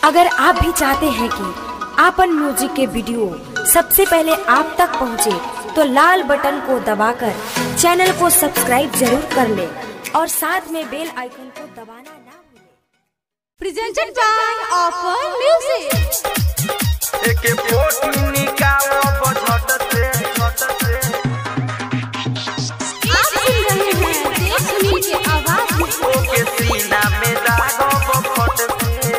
अगर आप भी चाहते हैं कि आपन म्यूजिक के वीडियो सबसे पहले आप तक पहुंचे, तो लाल बटन को दबाकर चैनल को सब्सक्राइब जरूर कर ले और साथ में बेल आइकन को दबाना ना भूलें। Presented by Offer Music. एक फोटो निकालो बझट से आप सुन रहे हैं देश सुनी की आवाज ओके सीना में दागो बखट से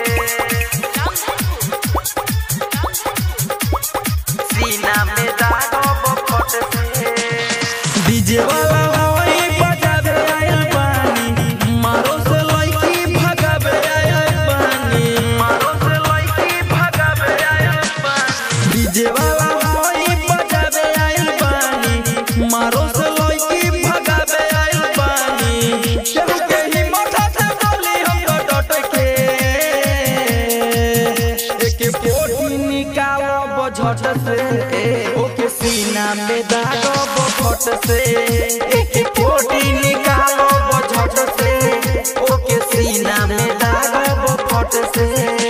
सीना में दागो बखट से डीजे वाला होई बजावे आयल पानी मारो से लइकी भगावे आयल पानी मारो से लइकी भगावे आयल पानी डीजे वाला होई बजावे आयल पानी मारो से लइकी भगावे आयल पानी केहू के हिम्मत से बोली हम डट के एक पोटी निकालो बझट से ओके सीना में दागो बखट से एक पोटी निकालो बझट से ओके सीना में दागो बखट से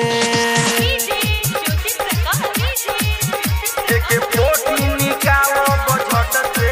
एक पोटी निकालो बझट से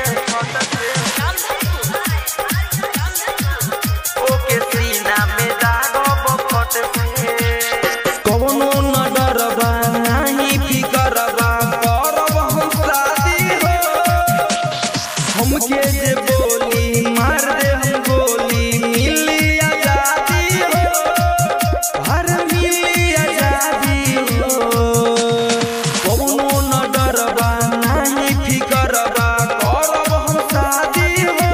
ओके सीना में दागो बखट से कौनो न डरबा नहीं फिकरबा करब हम शादी हो हमके जे बोली मार दे हम गोली मिली आजादी हो हर मिली आजादी हो कौनो न डरबा नहीं फिकरबा करब हम शादी हो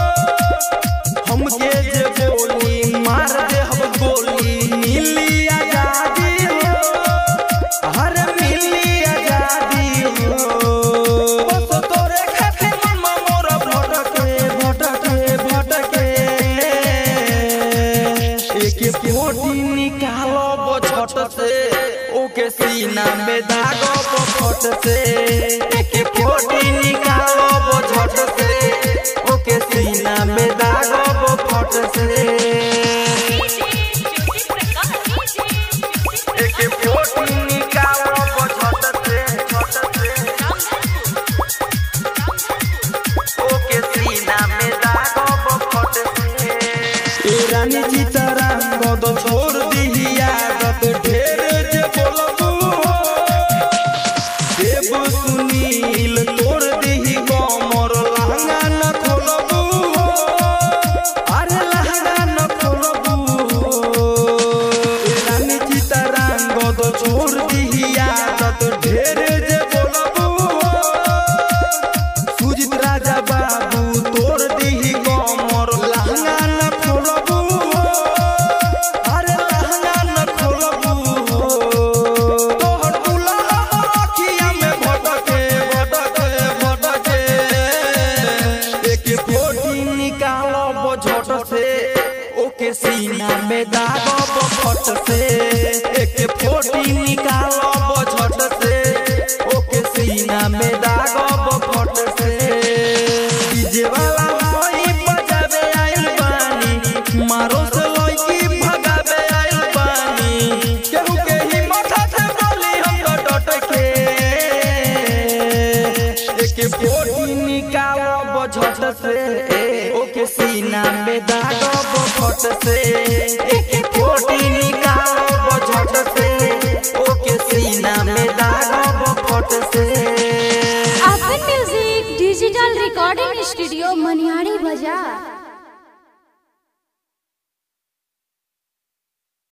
हमके जे बोली मार दे हम गोली मिली आजादी हो हर मिली आजादी हो बस तोरे खातिर मम्मा मोर भटके भटके भटके एक पोटी निकालो बझट से ओके सीना में दागो बखट से एक पोटी निकालो बझट से ओके सीना में दागो बखट से एक पोटी निकालो बझट से ओके सीना में दागो बखट से रानी चितरा कद छोड़ दिहिया गत ढेर जे बोलबू देव सुनील तोड़ दिही गमर लहंगा न खोलबू अरे लहंगा न खोलबू रानी चितरा कद छोड़ दिहिया गत ढेर जे बोलबू सुजित राजा बाबू तोड़ दिही गमर लहंगा न खोलबू अरे लहंगा न खोलबू तोहर दुल्हा अखिया में भटके भटके भटके एक पोटी निकालो बझट से ओके सीना में दागो बखट से एक पोटी निकालो बझट से ओके सीना में दागो बखट से डीजे वाला होई बजावे आइल पानी मारो से लइकी भगावे आइल पानी केहू के हिम्मत से बोली हम डट के एक पोटी निकालो बझट से ओके सीना में दागो बखट से एक पोटी निकालो बझट से ओके सीना में दागो बखट से Offer Music digital recording studio Manihari बाजार।